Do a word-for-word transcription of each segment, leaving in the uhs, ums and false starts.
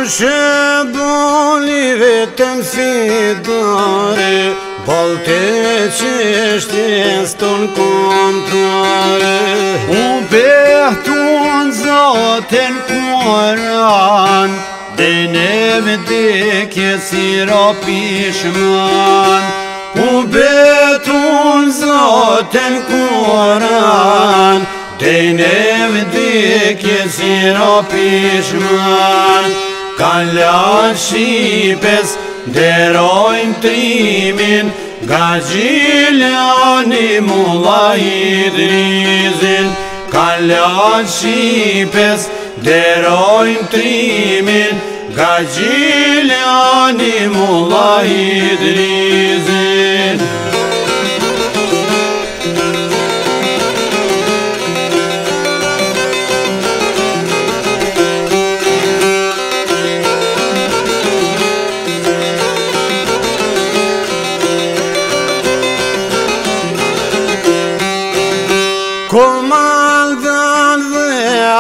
shëboli vetëm fitare, balte qeshti ston kontrare. U behtun Zotin Kuran, dhe neve dike si rapishman. U betun Zotin Kuran, dhe neve dike si rapishman. Kalat Shqipes derojnë trimin, nga Gjilani Mulla Idrizin. Kalat Shqipes derojnë trimin, nga Gjilani Mulla Idrizin. Komandan dhe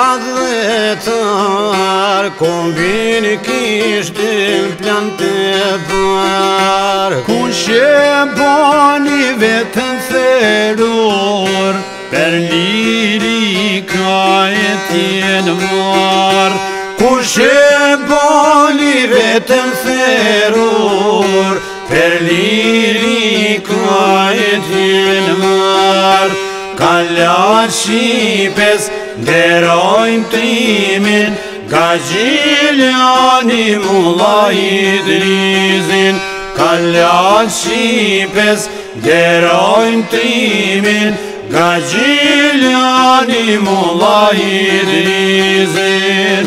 adhetar, kombini kishtin plan të par. Kun shëboni vetën therur, per lirika e tjenë mar. Kun shëboni vetën therur, per lirika e tjenë mar. Kalat Shqipes derojnë trimin, nga Gjilani Mulla Idrizin. Kalat Shqipes derojnë trimin, nga Gjilani Mulla Idrizin.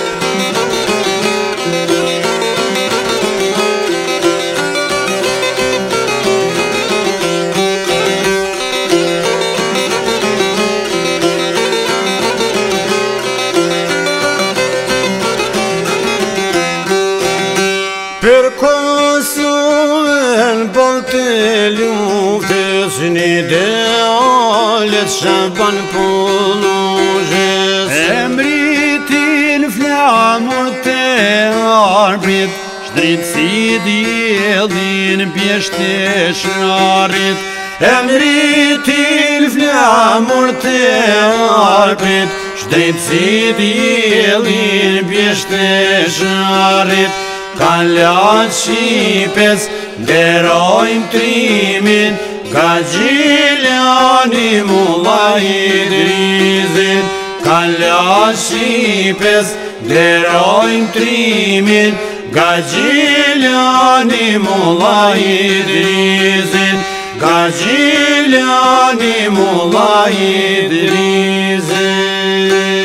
Për Kosovën bolte luftës, një idealet Shaban Pulluxhes. Emritin flamur të arbrit, shdritësi djelin pjesht e sharit. Emritin flamur të arbrit, shdritësi djelin pjesht e sharit. Kalat Shqipes derojnë trimin, nga Gjilani Mulla Idrizin. Kalat Shqipes derojnë trimin, nga Gjilani Mulla Idrizin. Nga Gjilani Mulla Idrizin.